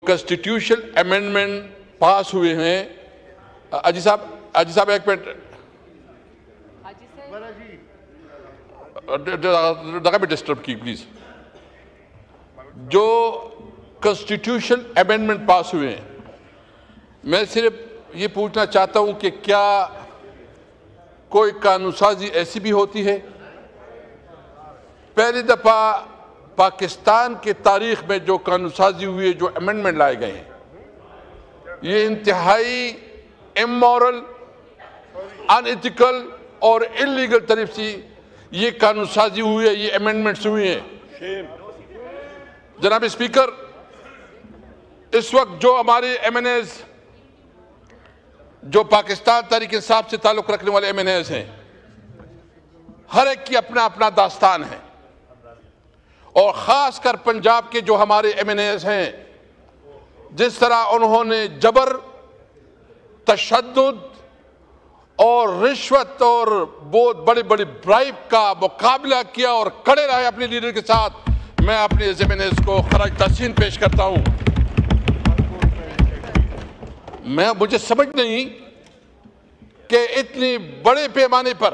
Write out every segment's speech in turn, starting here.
Constitution amendment पास हुए हैं। अजी साहब एक मिनट, जगह पे डिस्टर्ब की प्लीज। जो कॉन्स्टिट्यूशन अमेंडमेंट पास हुए हैं, मैं सिर्फ ये पूछना चाहता हूं कि क्या कोई कानून साजी ऐसी भी होती है? पहली दफा पाकिस्तान की तारीख में जो कानून साजी हुई है, जो अमेंडमेंट लाए गए हैं, ये इंतहाई इमोरल, अनएथिकल और इलीगल तरफ से ये कानून साजी हुई है, ये अमेंडमेंट्स हुए हैं। जनाब स्पीकर, इस वक्त जो हमारे एमएनएज, जो पाकिस्तान तहरीक इंसाफ से ताल्लुक रखने वाले एमएनएज हैं, हर एक की अपना अपना दास्तान है। और खासकर पंजाब के जो हमारे एमएनएज हैं, जिस तरह उन्होंने जबर, तशद्दुद और रिश्वत और बहुत बड़ी बड़ी ब्राइब का मुकाबला किया और खड़े रहे अपने लीडर के साथ, मैं अपने एमएनएज को खराज तहसीन पेश करता हूं। मुझे समझ नहीं कि इतनी बड़े पैमाने पर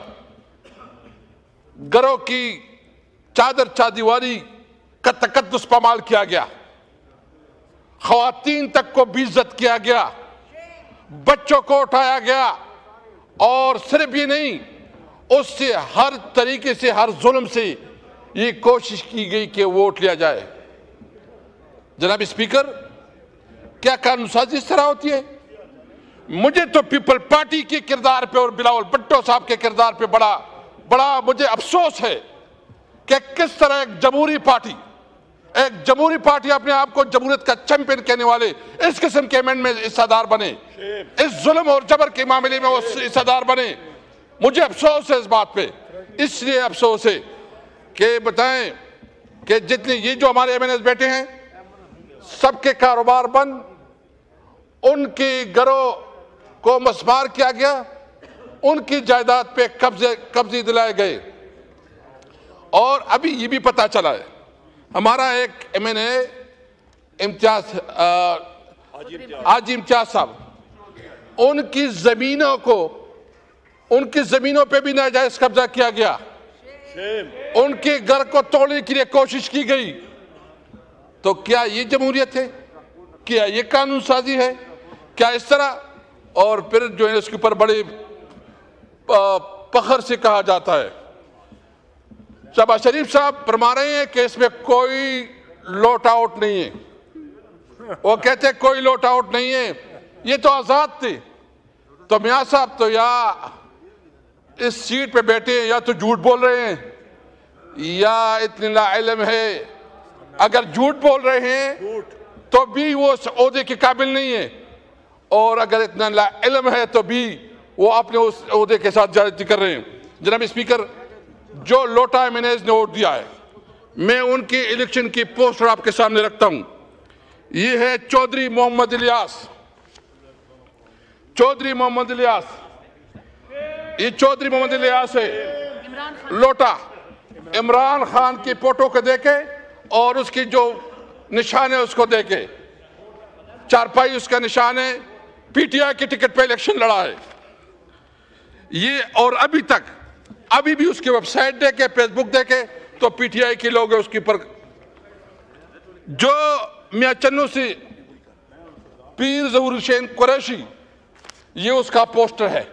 घरों की चादर चादीवारी का तकद्दुस पामाल किया गया, ख्वातीन तक को बेइज्जत किया गया, बच्चों को उठाया गया, और सिर्फ ये नहीं, उससे हर तरीके से, हर जुल्म से ये कोशिश की गई कि वोट लिया जाए। जनाब स्पीकर, क्या कानून साजी इस तरह होती है? मुझे तो पीपल पार्टी के किरदार पे और बिलावल भुट्टो साहब के किरदार पे बड़ा मुझे अफसोस है कि किस तरह एक जमहूरी पार्टी अपने आप को जमहूरियत का चैंपियन कहने वाले इस किस्म के अमेंडमेंट में हिस्सेदार बने, इस जुल्म और जबर के मामले में वो हिस्सेदार बने। मुझे अफसोस है इस बात पे। इसलिए अफसोस है कि बताएं कि जितने ये जो हमारे एमएनएस बैठे हैं, सबके कारोबार बंद, उनके घरों को मस्मार किया गया, उनकी जायदाद पे कब्जे दिलाए गए। और अभी ये भी पता चला है, हमारा एक एमएनए हाजी इम्तियाज साहब, उनकी जमीनों पे भी नाजायज कब्जा किया गया, उनके घर को तोड़ने के लिए कोशिश की गई। तो क्या ये जमहूरियत है? क्या ये कानून साजी है? क्या इस तरह? और फिर जो है उसके ऊपर बड़े फख्र से कहा जाता है। शहबाज शरीफ साहब फरमा रहे हैं कि इसमें कोई लॉट आउट नहीं है। वो कहते हैं कोई लॉट आउट नहीं है, ये तो आजाद थे। तो मियां साहब तो या इस सीट पे बैठे हैं, या तो झूठ बोल रहे हैं, या इतनी लाइल्म है। अगर झूठ बोल रहे हैं तो भी वो उस ओहदे के काबिल नहीं है, और अगर इतना लाइल्म है तो भी वो अपने उस ओहदे के साथ ज्यादती कर रहे हैं। जनाब स्पीकर, जो लोटा एमएनएज ने वोट दिया है, मैं उनकी इलेक्शन की पोस्टर आपके सामने रखता हूं। ये है चौधरी मोहम्मद इलियास। ये चौधरी मोहम्मद इलियास है, लोटा। इमरान खान की फोटो को देके और उसकी जो निशान है उसको देके, चारपाई उसका निशान है, पीटीआई के टिकट पे इलेक्शन लड़ा है ये। और अभी भी उसकी वेबसाइट देके, फेसबुक देके, तो पीटीआई के लोग हैं उसके ऊपर। जो मियां चन्नू से पीर ज़हूर हुसैन कुरैशी, ये उसका पोस्टर है,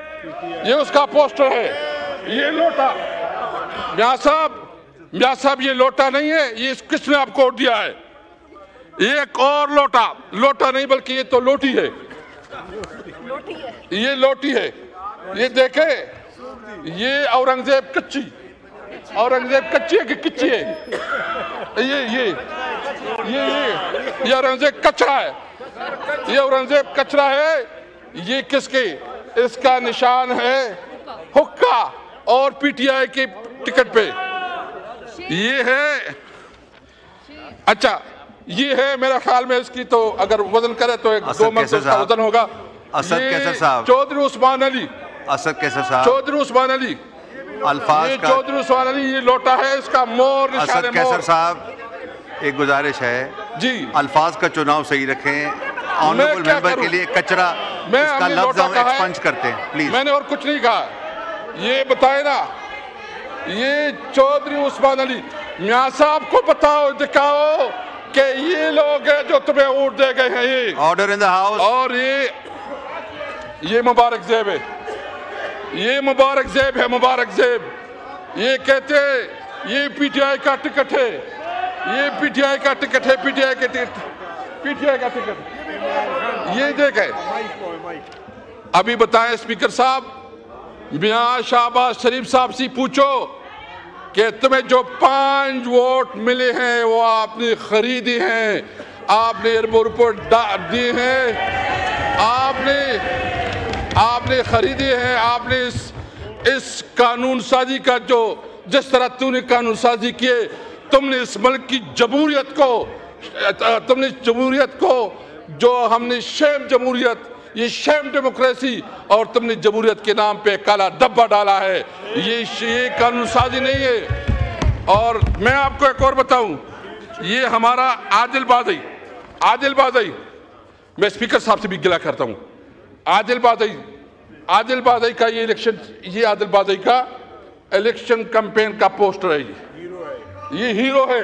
ये लोटा। मियां साहब ये लोटा नहीं है, ये किसने आपको वोट दिया है? ये एक और लोटा नहीं बल्कि ये तो लोटी है, ये लोटी है। ये देखे, ये औरंगजेब कच्ची है कि किच्ची है? ये औरंगजेब कचरा है, ये किसके? इसका निशान है हुक्का, और पीटीआई के टिकट पे ये है। अच्छा, ये है मेरा ख्याल में इसकी तो अगर वजन करे तो 1-2 मन का वजन होगा। असद कैसर साहब, चौधरी उस्मान अली, असद कैसर साहब, चौधरी उस्मान अली, अल्फाज ये चौधरी उस्मान अली, ये लोटा है, इसका मोर निशान है। असद कैसर साहब, एक गुजारिश है जी, अल्फाज का चुनाव सही रखें। ऑनरेबल क्या मेंबर करूं? के लिए कचरा मैं इसका हमने लफ्ज लोटा हम कहा है। एक्सपंज करते हैं प्लीज। मैंने और कुछ नहीं कहा। ये बताए ना, ये चौधरी उस्मान अली मियां साहब को बताओ, दिखाओ कि ये लोग हैं जो तुम्हें वोट दे गए हैं। ये ऑर्डर इन द हाउस। और ये मुबारक जेब है, ये मुबारक जेब है, मुबारक जेब। ये कहते ये पीटीआई का टिकट है, ये पीटीआई का टिकट है, पीटीआई का टिकट ये देखे। अभी बताएं स्पीकर साहब, मियां शहबाज शरीफ साहब से पूछो कि तुम्हें जो 5 वोट मिले हैं वो आपने खरीदी हैं, आपने एयरपोर्ट पर दिए हैं, आपने खरीदी है। आपने इस कानून साजी का जो जिस तरह तूने कानून साजी किए, तुमने इस मुल्क की जमहूरियत को जो हमने शेम जमहूरियत, ये शेम डेमोक्रेसी, और तुमने जमहूरियत के नाम पे काला डब्बा डाला है। ये कानून साजी नहीं है। और मैं आपको एक और बताऊं, ये हमारा आदिल बादई, मैं स्पीकर साहब से भी गिला करता हूं। आदिल बादई का ये इलेक्शन, ये आदिल बादई का इलेक्शन कैंपेन का पोस्टर है। ये हीरो है।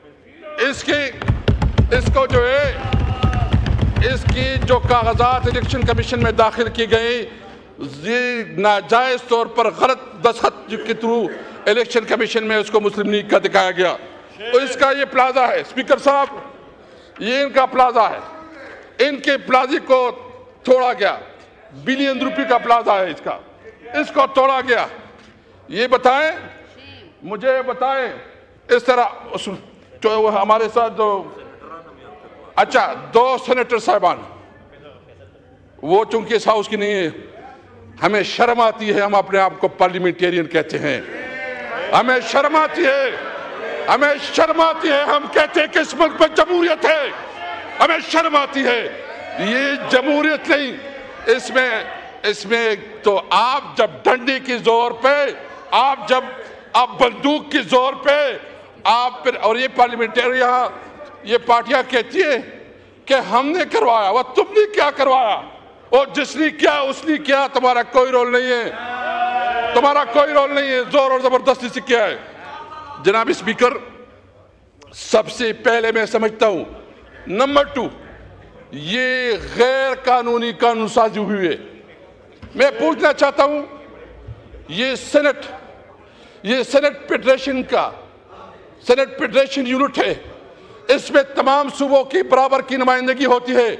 इसको जो है, इसकी जो कागजात इलेक्शन कमीशन में दाखिल की गई, ये नाजायज तौर पर गलत दस्तखत के थ्रू इलेक्शन कमीशन में उसको मुस्लिम लीग का दिखाया गया। तो इसका ये प्लाजा है स्पीकर साहब, ये इनका प्लाजा है। इनके प्लाजे को तोड़ा गया, बिलियन रुपए का प्लाजा है इसका, इसको तोड़ा गया। ये बताएं, मुझे बताएं, इस तरह जो हमारे साथ जो अच्छा 2 सेनेटर साहिबान, वो चूंकि इस हाउस की नहीं है, हमें शर्म आती है। हम अपने आप को पार्लियामेंटेरियन कहते हैं, हमें शर्म आती है, हम कहते हैं कि इस मुल्क में जमहूरियत है, हमें शर्म आती है। ये जमहूरियत नहीं, इसमें तो आप जब डंडे की जोर पे, आप बंदूक की जोर पे आप फिर, और ये पार्लियामेंटेरियन, ये पार्टियां कहती है कि हमने करवाया, वह तुमने क्या करवाया, और जिसने क्या उसने क्या, तुम्हारा कोई रोल नहीं है, जोर और जबरदस्ती से किया है। जनाब स्पीकर, सबसे पहले मैं समझता हूं, नंबर 2, ये गैर कानूनी कानून साजी हुई है। मैं पूछना चाहता हूं, ये सेनेट फेडरेशन यूनिट है, इसमें तमाम सूबों की बराबर की नुमाइंदगी होती है,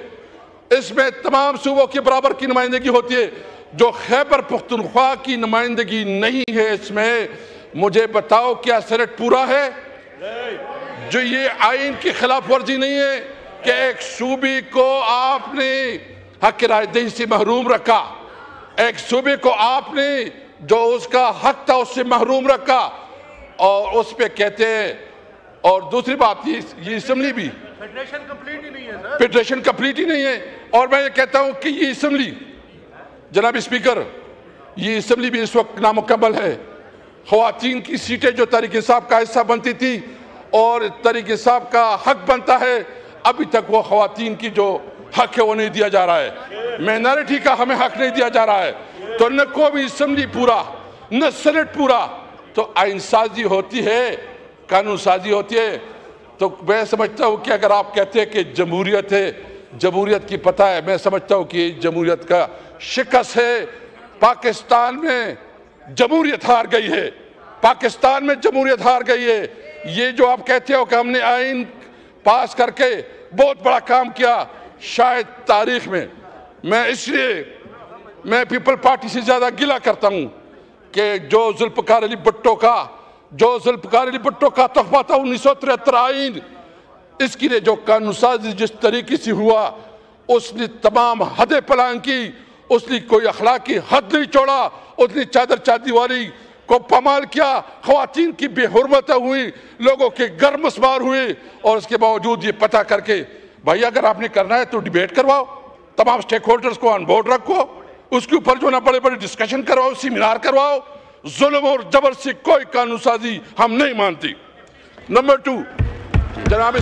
जो खैबर पख्तूनख्वा की नुमाइंदगी नहीं है इसमें। मुझे बताओ, क्या सेनेट पूरा है? जो ये आइन की खिलाफ वर्जी नहीं है कि एक सूबे को आपने हक रायदही से महरूम रखा, एक सूबे को आपने जो उसका हक था उससे महरूम रखा, और उस पे कहते हैं। और दूसरी बात, ये असेंबली भी फेडरेशन कंप्लीट ही नहीं है। और मैं ये कहता हूं कि ये असेंबली, जनाब स्पीकर, ये असेंबली भी इस वक्त नामुकम्मल है। ख्वातीन की सीटें जो तहरीक इंसाफ का हिस्सा बनती थी और तहरीक इंसाफ का हक बनता है, अभी तक वो ख्वातीन की जो हक है वो नहीं दिया जा रहा है। माइनॉरिटी का हमें हक नहीं दिया जा रहा है। तो न कोई असेंबली पूरा, न सेनेट पूरा, तो आइन साजी होती है, कानून साजी होती है। तो मैं समझता हूँ कि अगर आप कहते हैं कि जमहूरियत है, जमहूरियत की पता है, मैं समझता हूँ कि जमहूरियत का शिकस्त है। पाकिस्तान में जमहूरियत हार गई है, पाकिस्तान में जमहूरियत हार गई है। ये जो आप कहते हो कि हमने आइन पास करके बहुत बड़ा काम किया, शायद तारीख में, मैं पीपल पार्टी से ज़्यादा गिला करता हूँ कि जो जुल्फ़िकार अली भुट्टो का तोहफा था 1973 आइन, इसकी ने जो कानून साजी जिस तरीके से हुआ, उसने तमाम हदें पलांग की, उसने कोई अखलाकी हद नहीं छोड़ा, उसने चादर चादी वाली को पमाल किया, ख्वातीन की बेहुरमत हुई, लोगों के घर मसमार हुए। और इसके बावजूद ये पता करके, भाई अगर आपने करना है तो डिबेट करवाओ, तमाम स्टेक होल्डर्स को ऑन बोर्ड रखो, उसके ऊपर जो ना बड़े बड़े डिस्कशन करवाओ, सेमिनार करवाओ। जुल्म और जबर से कोई कानून साजी हम नहीं मानती। नंबर 2, जनाब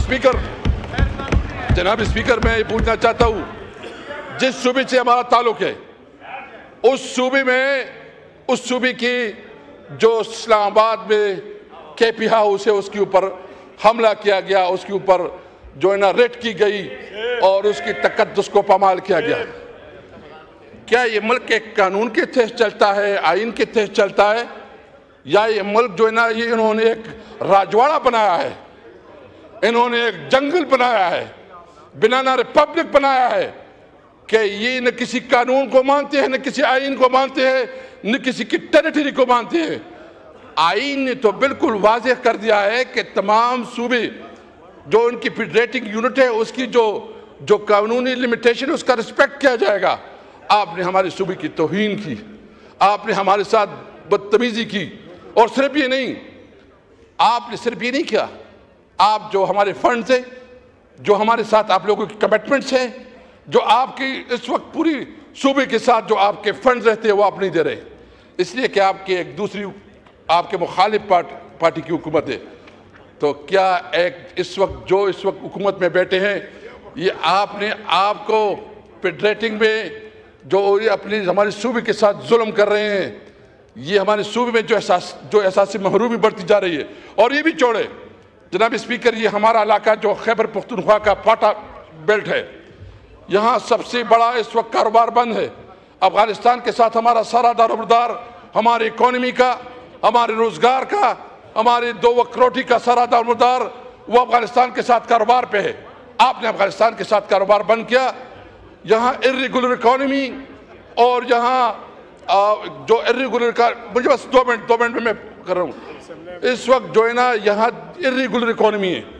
स्पीकर, मैं ये पूछना चाहता हूँ, जिस सूबे से हमारा ताल्लुक है उस सूबे की जो इस्लामाबाद में केपी हाउस है उसके ऊपर हमला किया गया, उसके ऊपर जो है ना रेड की गई और उसकी तकद्दुस को पामाल किया गया। क्या ये मुल्क एक कानून के तहत चलता है, आइन के तहत चलता है, या ये मुल्क जो है ना ये इन्होंने एक राजवाड़ा बनाया है, इन्होंने एक जंगल बनाया है, बनाना रिपब्लिक बनाया है कि ये न किसी कानून को मानते हैं, न किसी आइन को मानते हैं, न किसी की टेरिटरी को मानते हैं। आइन ने तो बिल्कुल वाज़ेह कर दिया है कि तमाम सूबे जो उनकी फेडरेटिंग यूनिट है उसकी जो कानूनी लिमिटेशन उसका रिस्पेक्ट किया जाएगा। आपने हमारे सूबे की तौहीन की, आपने हमारे साथ बदतमीजी की, और सिर्फ ये नहीं, आपने सिर्फ ये नहीं किया, आप जो हमारे फंड्स हैं, जो हमारे साथ आप लोगों की कमिटमेंट्स हैं, जो आपकी इस वक्त पूरी सूबे के साथ जो आपके फंड्स रहते हैं वो आप नहीं दे रहे, इसलिए कि आपके एक दूसरी आपके मुखालिफ पार्टी की हुकूमत है। तो क्या इस वक्त हुकूमत में बैठे हैं, ये आपको फेडरेटिंग में जो अपनी हमारे सूबे के साथ जुल्म कर रहे हैं, ये हमारे सूबे में जो एहसास महरूमी बढ़ती जा रही है। और ये भी छोड़े जनाब स्पीकर, ये हमारा इलाका जो खैबर पख्तूनख्वा का पाटा बेल्ट है, यहाँ सबसे बड़ा इस वक्त कारोबार बंद है। अफगानिस्तान के साथ हमारा सारा दारोमदार, हमारी इकॉनमी का, हमारे रोजगार का, हमारे 2 वक्त रोटी का सारा दारोमदार वो अफगानिस्तान के साथ कारोबार पे है। आपने अफगानिस्तान के साथ कारोबार बंद किया। यहाँ इर्रेगुलर इकॉनमी और यहाँ जो इर्रेगुलर का, मुझे बस 2 मिनट में मैं कर रहा हूँ। इस वक्त जो है ना यहाँ इर्रेगुलर इकॉनमी है,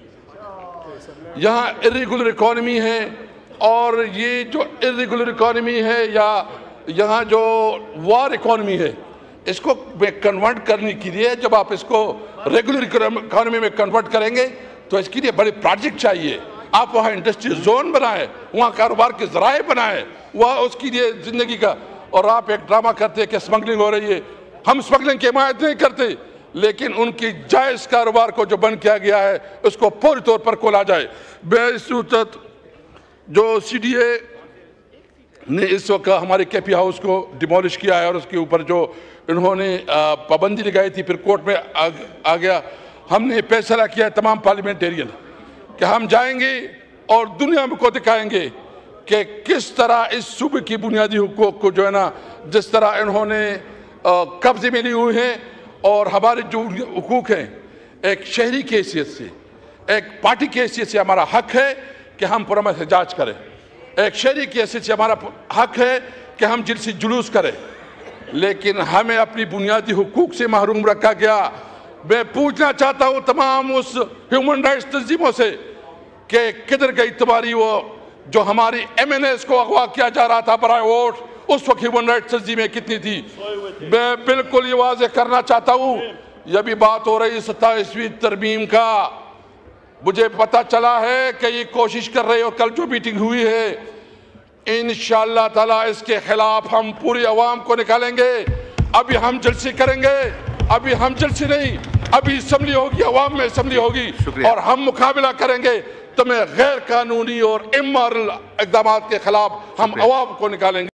यहाँ इर्रेगुलर इकॉनमी है, और ये जो इर्रेगुलर इकॉनमी है या यहाँ जो वार इकॉनमी है, इसको कन्वर्ट करने के लिए जब आप इसको रेगुलर इकॉनमी में कन्वर्ट करेंगे तो इसके लिए बड़े प्रोजेक्ट चाहिए। आप वहाँ इंडस्ट्रियल जोन बनाएं, वहाँ कारोबार के जराए बनाएं, वहाँ उसके लिए ज़िंदगी का। और आप एक ड्रामा करते हैं कि स्मगलिंग हो रही है। हम स्मगलिंग की हिमायत नहीं करते, लेकिन उनकी जायज़ कारोबार को जो बंद किया गया है उसको पूरी तौर पर खोला जाए। बेसूरत जो CDA ने इस वक्त हमारे केपी हाउस को डिमोलिश किया है और उसके ऊपर जो इन्होंने पाबंदी लगाई थी, फिर कोर्ट में आ गया। हमने फैसला किया तमाम पार्लियामेंटेरियन कि हम जाएंगे और दुनिया को दिखाएंगे कि किस तरह इस सूबे की बुनियादी हुकूक को जो है ना, जिस तरह इन्होंने कब्जे में लिए हुए हैं, और हमारे जो हुकूक हैं, एक शहरी की हैसियत से, एक पार्टी की हैसियत से हमारा हक है कि हम पुरअमन एहतजाज करें। एक शहरी की हैसियत से हमारा हक है कि हम जिलसी जुलूस करें, लेकिन हमें अपनी बुनियादी हुकूक से महरूम रखा गया। मैं पूछना चाहता हूँ तमाम उस ह्यूमन राइट्स तंजीमों से कि किधर गई तुम्हारी वो जो हमारी MNAs को अगवा किया जा रहा था बराए वोट, उस वक्त ह्यूमन राइट्स तंजीमें कितनी थी? मैं बिल्कुल ये वाज़ेह करना चाहता हूँ, यह भी बात हो रही 27वीं तरमीम का, मुझे पता चला है कि ये कोशिश कर रहे हो। कल जो मीटिंग हुई है, इंशाअल्लाह ताला इसके खिलाफ हम पूरी अवाम को निकालेंगे। अभी हम जलसे करेंगे, अभी हम जलसे नहीं, अभी असम्बली होगी, अवाम में असम्बली होगी, और हम मुकाबला करेंगे। तो मैं गैर कानूनी और इमोरल इक़दामात के खिलाफ हम अवाम को निकालेंगे।